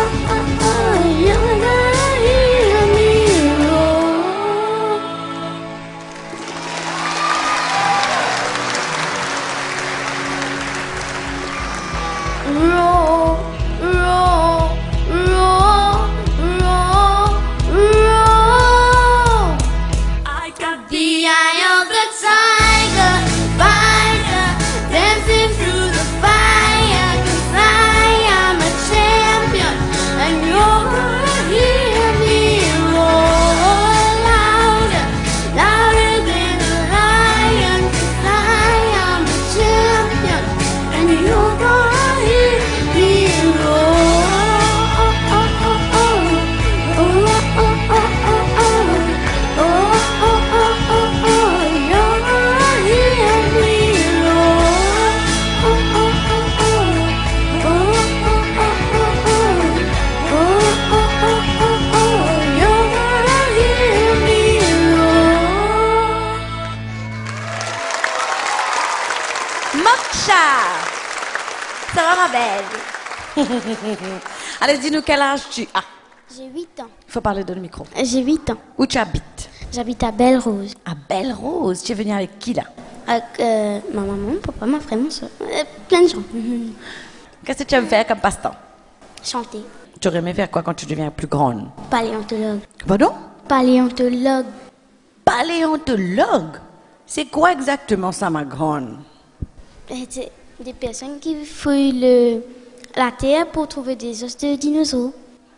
belle. Allez, dis-nous quel âge tu as. J'ai huit ans. Il faut parler dans le micro. J'ai huit ans. Où tu habites? J'habite à Belle-Rose. À Belle-Rose. Tu es venu avec qui là? Avec euh, ma maman, mon papa, ma frère, mon soeur. Euh, plein de gens. Qu'est-ce que tu aimes faire comme passe-temps? Chanter. Tu aurais aimé faire quoi quand tu deviens plus grande? Paléontologue. Pardon? Paléontologue. Paléontologue? C'est quoi exactement ça, ma grande? Euh, C'est des personnes qui fouillent le, la terre pour trouver des os de dinosaures.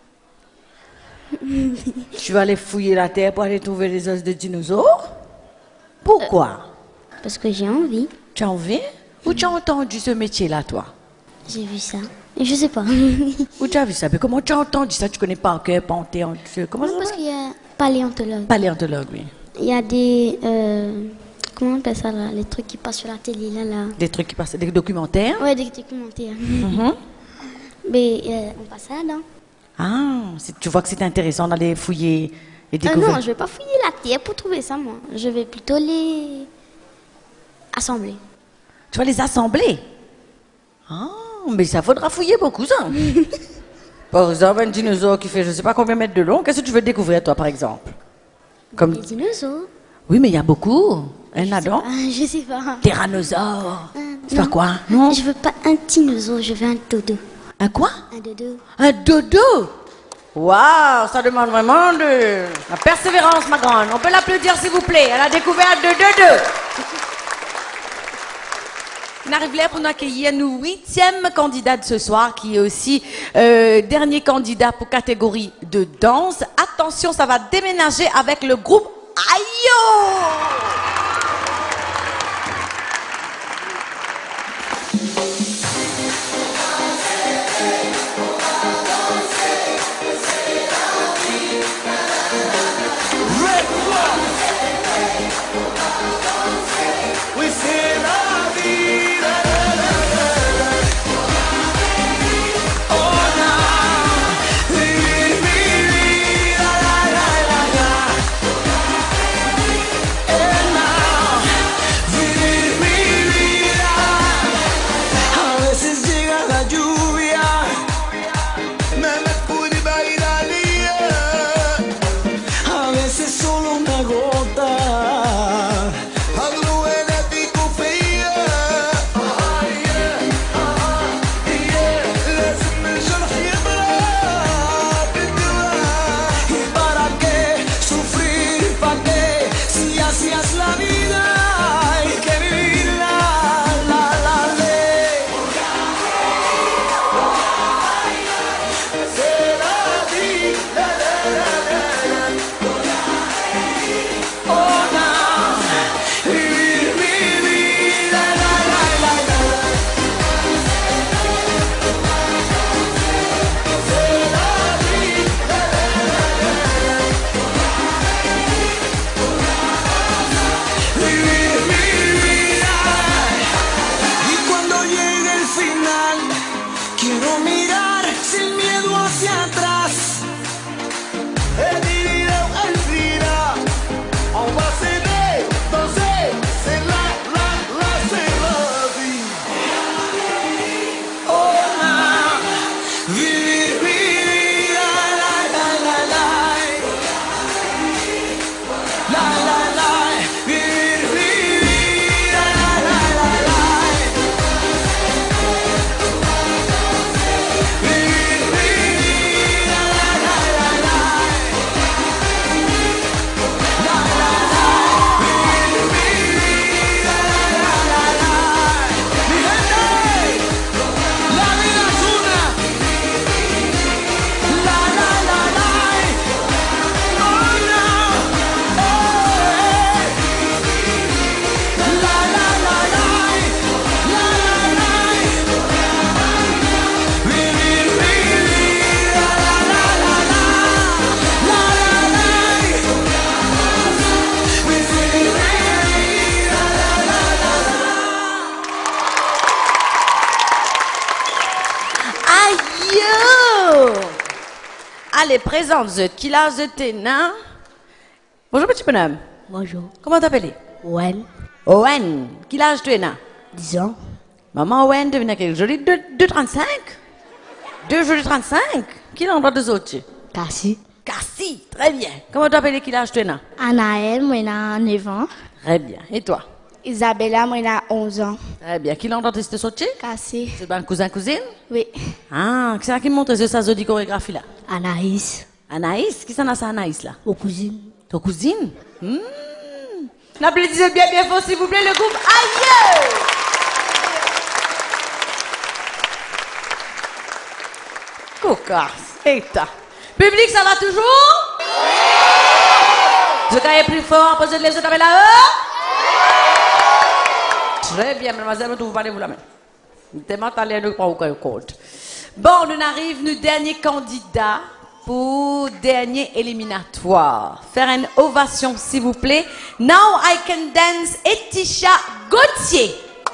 Tu vas aller fouiller la terre pour aller trouver les os de dinosaures? Pourquoi? Parce que j'ai envie. Tu as envie? Où tu as entendu ce métier-là, toi? J'ai vu ça. Et je sais pas. Où tu as vu ça? Mais comment tu as entendu ça? Tu connais pas encore Panthéon? tu- Comment ça Non, parce s'appelle? qu'il y a paléontologue. Paléontologue, oui. Il y a des... euh, comment on appelle ça là? Les trucs qui passent sur la télé là là. Des trucs qui passent, des documentaires? Ouais, des documentaires. Mhm. Mais euh, on passe là dedans. Ah, c'est- tu vois que c'est intéressant d'aller fouiller et Euh, découvrir. non, je vais pas fouiller la terre pour trouver ça moi. Je vais plutôt les assembler. Tu vas les assembler? Ah, mais ça faudra fouiller beaucoup, ça. Par exemple, un dinosaure qui fait je sais pas combien de mètres de long, qu'est-ce que tu veux découvrir, toi, par exemple? Comme... Des dinosaures. Oui, mais il y a beaucoup. Un là-dedans. Ah, je sais pas. Tyrannosaure. Euh, C'est pas non. quoi? Non? Je veux pas un dinosaure, je veux un dodo. Un quoi? Un dodo. Un dodo? Waouh, ça demande vraiment de la persévérance, ma grande. On peut l'applaudir, s'il vous plaît, à la découverte de dodo. On arrive là pour nous accueillir nos huitième candidat de ce soir, qui est aussi euh, dernier candidat pour catégorie de danse. Attention, ça va déménager avec le groupe Ayo! A veces llega la lluvia, me mercurio y bailaría. A veces solo una gota, algo eléctrico fría. Ay, yeah, ay, yeah, laisse-moi je la fièvre, ¿y para qué sufrir? ¿Para qué? Si así es la vida, hay que vivirla, la, la, ley. C'est la vie, la, la, la, la, la. Oh, non. Vivir, vivir, la, la, la, la, la. C'est la vie, la, la, la, la, la. Vivir, vivir, ay. Y cuando llegue el final, quiero mirar sin miedo hacia atrás. Et vivre el final, on va s'aimer, danser, c'est la, la, la, c'est la vie. Oh non, vivir, vivir, la, la, la, la, la. La, la, la, vivir, vivir, la, la, la, la, la. Vivir, vivir, la, la, la, la, la. La, la, la, vivir, vivir, la, la, la, la, la. Mi gente, la vida es una. La, la, la, la. Oh, no. Oh, eh. La, la, la, la. La, la, la. Vivir, vivir, la, la, la, la, la. La, la, la. Vivir, vivir, la, la, la, la, Aïe! Allez, présente, vous êtes qui là, vous êtes nain? Bonjour, petit bonhomme. Bonjour. Comment t'appelles? Owen, Owen. Quel âge tu es, nain? dix ans. Maman Wen devient quel joli deux virgule trente-cinq. deux virgule trente-cinq. Qui l'a en droit de sauter? Cassie. Cassie, très bien. Comment tu appelles qui l'âge tu as? Anaël, moi, j'ai neuf ans. Très bien. Et toi? Isabella, moi, j'ai onze ans. Très bien. Qui l'a en droit de sauter? Cassie. C'est un cousin, cousine? Oui. Ah, qui c'est qui montre ce ça de chorégraphie là? Anaïs. Anaïs? Qui ça n'a ça Anaïs là? Aux cousines. Ton cousine? Hmm. N'applaudissez bien bien fort s'il vous plaît le groupe Aïe! Cocasse. Eita. Public, ça va toujours? Vous êtes plus fort, posez les yeux là-haut? Très bien, mademoiselle, vous parlez vous la main. Bon, nous arrivons, nous dernier candidat pour dernier éliminatoire. Faire une ovation, s'il vous plaît. Now I can dance Etisha Gauthier.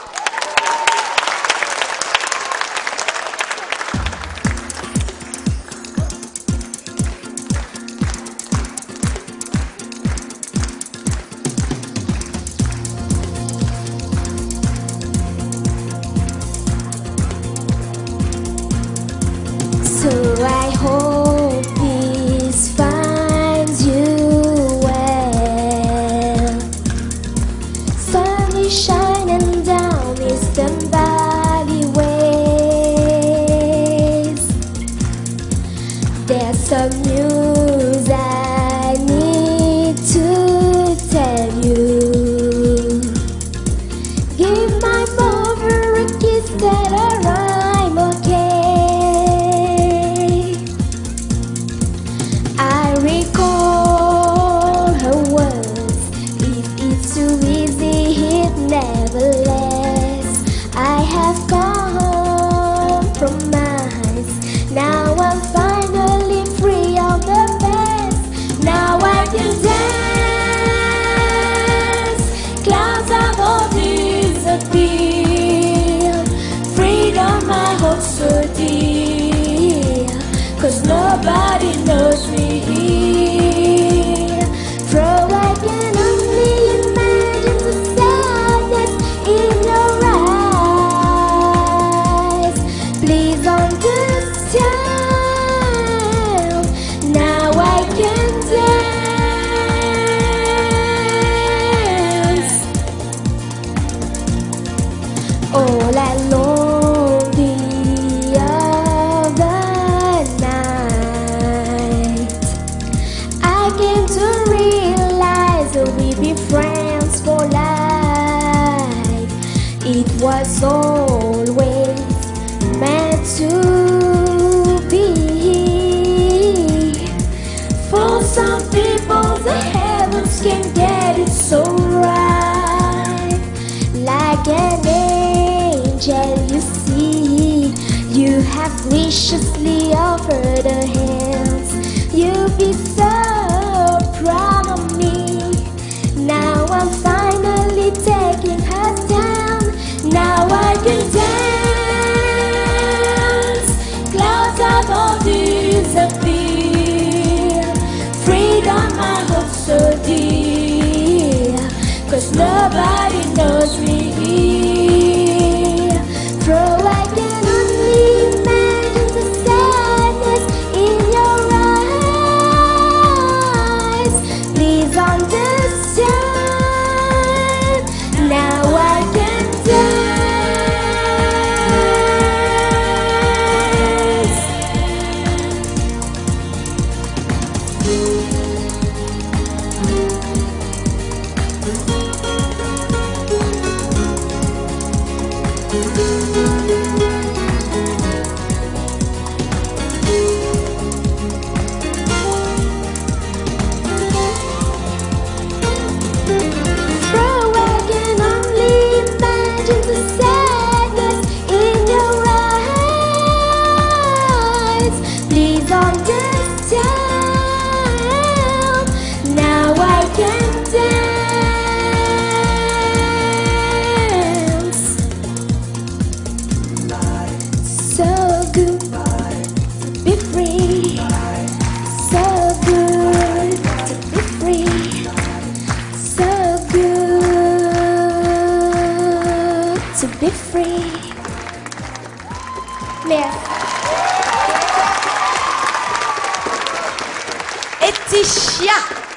So I hope this finds you well. Sun is shining down Eastern Valley ways. There's some news I need to tell you. Give my mother a kiss, tell her I'm okay. I recall her words. If it's too easy, it never lasts. I have compromised. Now I'm finally free of the past. Now I can dance. Clouds have all disappeared. Freedom, I hope so dear. Cause nobody knows me here. For I can only imagine the sadness in your eyes. Please understand. Now I can dance. All alone the other night, I came to realize that we'd be friends for life. It was always meant to be. For some people the heavens can get it so right. Like an angel you see, you have graciously offered her hands. You'll be so proud of me. Now I'm finally taking her down. Now I can dance. Clouds have all disappeared. Freedom, I hope so dear. Cause nobody knows me here. For I can only imagine the sadness in your eyes. Please understand. Now I can dance. Etichia.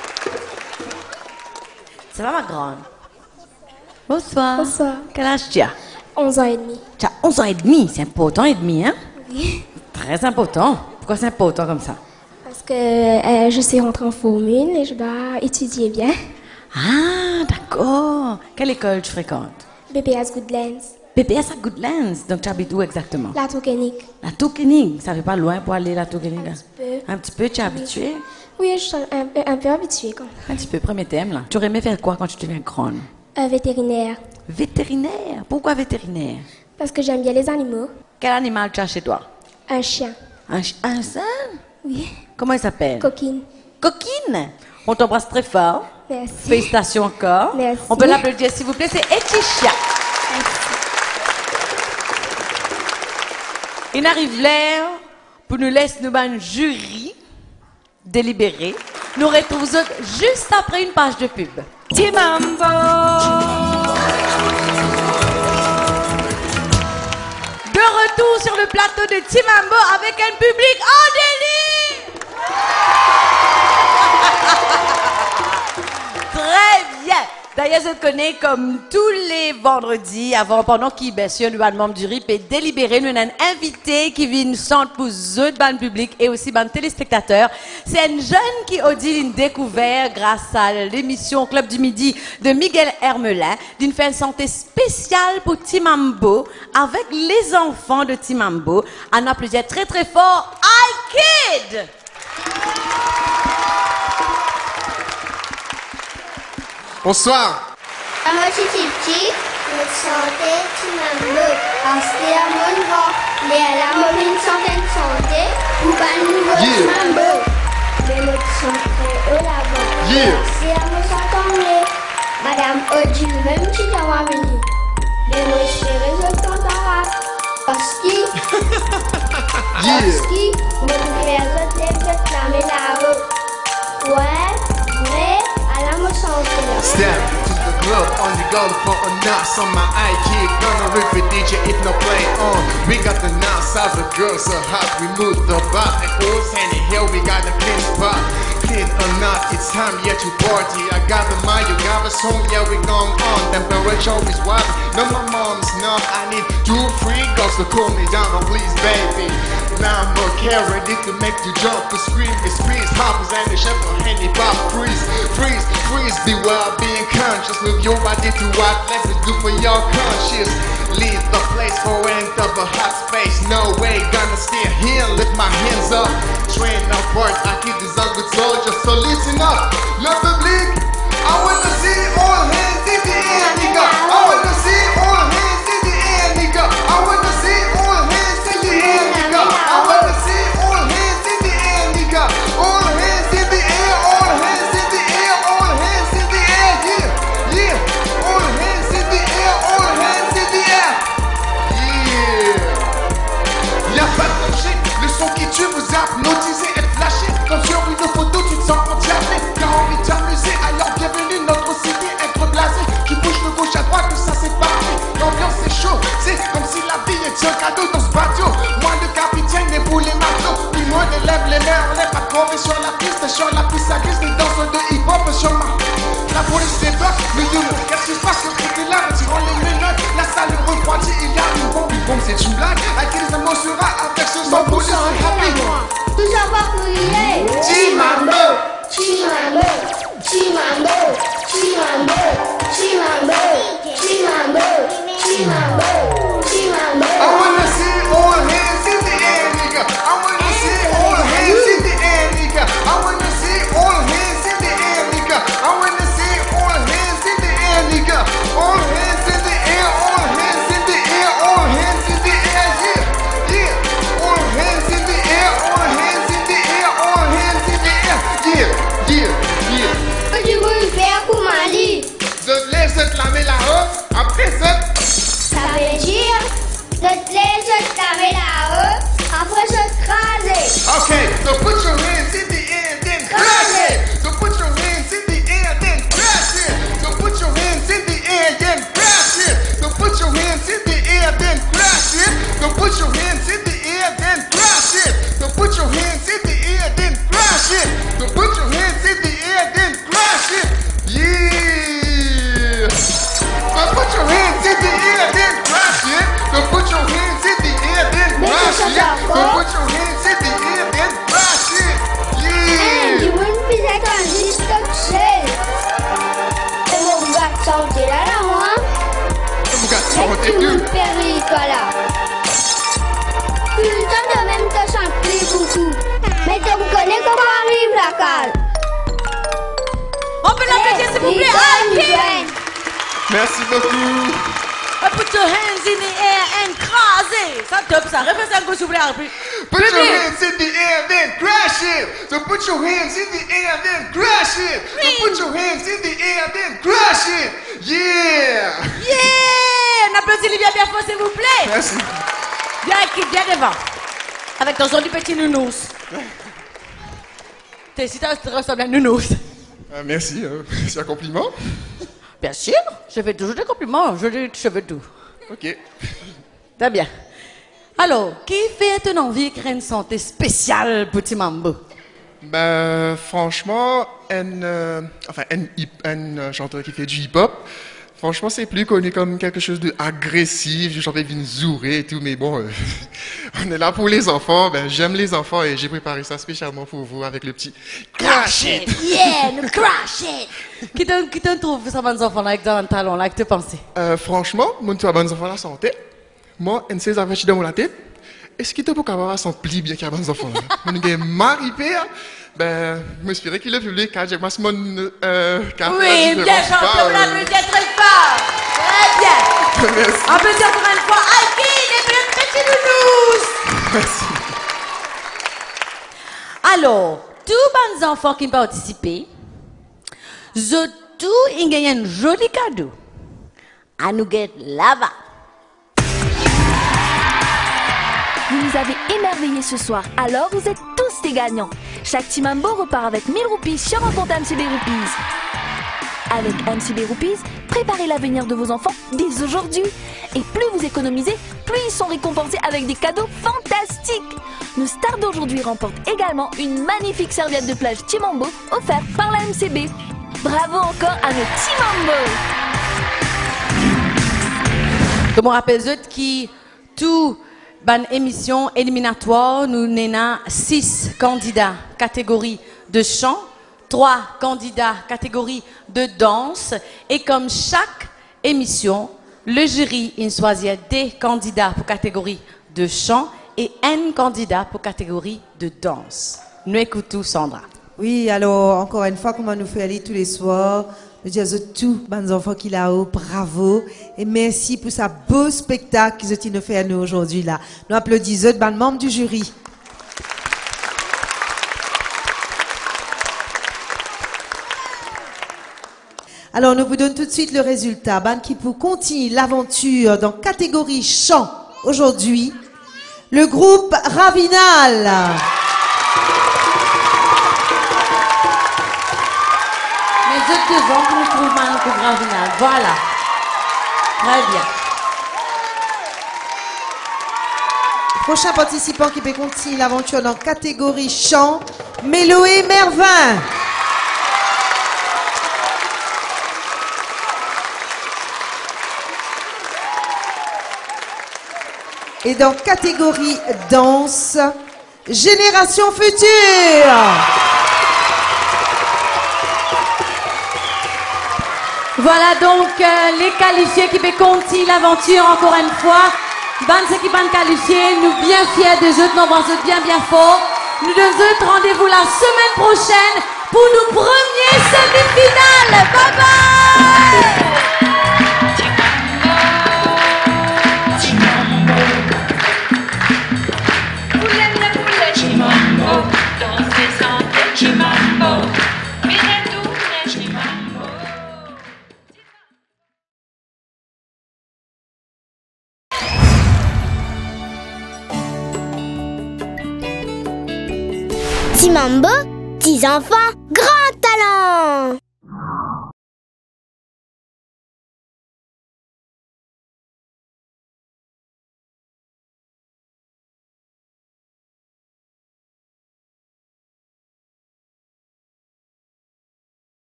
Ça va, ma grande? Bonsoir. Bonsoir. Quel âge tu as? onze ans et demi. Tu as onze ans et demi. C'est important et demi, hein? Oui. Très important. Pourquoi c'est important comme ça? Parce que euh, je suis rentrée en formule et je dois étudier bien. Ah, d'accord. Quelle école tu fréquentes? B P S Goodlands. B P S à Goodlands. Donc tu habites où exactement? La Touquenique. La Touquenique. Ça fait pas loin pour aller à la Touquenique? Un petit peu. Un petit peu, tu es habitué? Oui, je suis un peu, un peu habituée quand même. Un petit peu, premier thème là. Tu aurais aimé faire quoi quand tu deviens grande? Euh, vétérinaire. Vétérinaire? Pourquoi vétérinaire? Parce que j'aime bien les animaux. Quel animal tu as chez toi? Un chien. Un, ch- un seul? Oui. Comment il s'appelle? Coquine. Coquine. On t'embrasse très fort. Merci. Félicitations encore. Merci. On peut l'applaudir s'il vous plaît, c'est Etichia. Il arrive l'heure pour nous laisser nous un jury délibérer. Nous retrouvons juste après une page de pub. Timambo. De retour sur le plateau de Timambo avec un public en délire. Très bien. D'ailleurs, je te connais comme tous les vendredis, avant, pendant qui, bien sûr, nous, membres du R I P, et délibéré, nous avons un invité qui vient nous centre pour le ban public et aussi ban téléspectateurs. C'est un jeune qui a dit une découverte grâce à l'émission Club du Midi de Miguel Hermelin, d'une fin de santé spéciale pour Timambo, avec les enfants de Timambo. On applaudit très très fort iKid! Bonsoir. Moi, je suis petit, je chantais Timambo. Parce que la monde va, mais la monde une centaine de santé, ou pas le nouveau Timambo. Mais le chantait au là-bas. Yeah. C'est à me s'entendre. Madame Odi, même si tu vas venir. Mais moi, je suis résultat en rap. Parce que. Parce que, mon père, je t'ai fait flammer la route. Ouais, mais, à la me santé. Step to the club on the go for a knots on my iKid. Gonna rip it D J if no play on. We got the knots of the girls so hot. We move the bar and all sandy hill. We got the clean spot. Clean or not, it's time yet to party. I got the mind, you got a song, yeah we going on. Temperature is wild. No my mom's not. I need two free girls to cool me down, oh, please baby. Now I'm okay, ready to make you jump, to scream, to squeeze, hoppers and the chef for handy pop, freeze, freeze, freeze, beware being conscious, move your body to what less is do for your conscience. Leave the place for end of a hot space, no way, gonna stay here, lift my hands up, train apart, I keep this up good soldier, so listen up, le public, I wanna see all hands in the air, nigga, I wanna see all hands in the air, nigga, I wanna see all hands in the air, nigga, I wanna see all hands in the air, nigga, all hands in the air, all hands in the air, all hands in the air, yeah, yeah, all hands in the air, all hands in the air, yeah. Y'a pas de shit, le son qui tue vous a hypnotisé et flashé, comme sur une photo tu te sens endiablé, t'as envie de t'amuser, alors bienvenue notre cité, être blasé, qui bouge de gauche à droite, tout ça c'est parfait, l'ambiance est chaud, c'est comme si la vie était un cadeau dans ce bateau, moi le capitaine et vous les matelots, puis moi je lève les mains, on n'est pas tombé sur la piste, sur la piste à glisse, les danseurs de hip-hop sur ma, la police débarque, mais nous, qu'est-ce qui se passe, le truc est là, tirant les menottes, la salle refroidie, il y a une bombe, une bombe c'est une blague, à qui les amours sera avec ce son police, happy. Tout savoir où il est. Timambo, Timambo, Timambo, Timambo, Timambo, Timambo, Timambo, Timambo. I wanna see all hands in the air, nigga. I wanna see all hands in the air, nigga. I wanna see all hands in the air, nigga. I wanna see all hands in the air, nigga. All hands in the air, all hands in the air, all hands in the air, yeah, yeah. All hands in the air, all hands in the air, all hands in the air, yeah, yeah, yeah. Petit bruit, tout. Maintenant, vous connaissez comment arrive la cale. On peut l'applaudir, s'il vous plaît. Alpine. Merci beaucoup. Put your hands in the air and crasez. Ça top, ça. Répète ça, s'il vous plaît, Alpine. Put your hands in the air, then crash it. So put your hands in the air, then crash it. So put your hands in the air, then crash it. Yeah. Yeah. On applaudit Livia bien fort, s'il vous plaît. Merci. Viens, Kid, viens devant. Avec ton son du petit nounours. T'es si tu ressembles à un nounours. Euh, merci, euh, c'est un compliment. Bien sûr, je fais toujours des compliments, je dis que je veux tout. Ok. Très bien. Alors, qui fait une envie de créer une santé spéciale, petit mambo? Ben, franchement, un, euh, enfin, un, hip- un euh, chanteur qui fait du hip-hop, franchement, c'est plus connu comme quelque chose d'agressif, du chanteur qui vient zourer et tout, mais bon, euh, on est là pour les enfants, ben, j'aime les enfants et j'ai préparé ça spécialement pour vous avec le petit Crash It! Yeah, nous crash it! Qui te, qui te trouve ça, bonnes enfants, là, avec un talent, là, que tu penses? Euh, franchement, mon tour à bonnes enfants la santé, moi, un de ces affaires dans mon tête, est-ce qu'il te peut avoir un son pli bien qu'il y a bonnes enfants là? Mon gars, Marie Père, ben, j'espérais qu'il le public, car j'ai masse mon, euh, car Oui, bien chanté, on l'applaudit très fort! Très bien! Merci. On peut dire pour une fois, Alpine et puis petit nounours! Merci. Alors, tous les enfants qui participent, je tout, ils gagnent un joli cadeau. À nous get là-bas. Vous nous avez émerveillés ce soir, alors vous êtes tous des gagnants. Chaque Team Mambo repart avec mille roupies sur un compte M C B Roupies. Avec M C B Roupies, préparez l'avenir de vos enfants dès aujourd'hui. Et plus vous économisez, plus ils sont récompensés avec des cadeaux fantastiques. Nos stars d'aujourd'hui remportent également une magnifique serviette de plage Team Mambo offerte par la M C B. Bravo encore à nos Team Mambo. Comme on rappelle eux qui tout ban émission éliminatoire, nous n'avons six candidats catégorie de chant, trois candidats catégorie de danse et comme chaque émission, le jury il choisit des candidats pour catégorie de chant et un candidat pour catégorie de danse. Nous écoutons Sandra. Oui, alors encore une fois, comment nous fait aller tous les soirs. Je dis à tous les enfants qui là-haut, bravo et merci pour ce beau spectacle qu'ils ont fait à nous aujourd'hui là. Nous applaudissons les membres du jury. Alors nous vous donnons tout de suite le résultat. Ban qui pour continuer l'aventure dans catégorie chant aujourd'hui, le groupe Ravinal. Les autres devant que nous trouvons mal au grand final. Voilà. Très bien. Prochain participant qui peut continuer l'aventure dans catégorie chant, Méloé Mervin. Et dans catégorie danse, Génération Future. Voilà donc euh, les qualifiés qui peuvent continuer l'aventure encore une fois. Ban ceux qui sont qualifiés, nous bien fiers des autres, nous avons bien bien fort. Nous deux autres rendez-vous la semaine prochaine pour nos premiers semi-finales. Bye bye. Team Mambo, dix enfants, grand talent!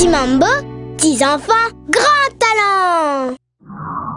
Timambo, petits enfants, grand talent.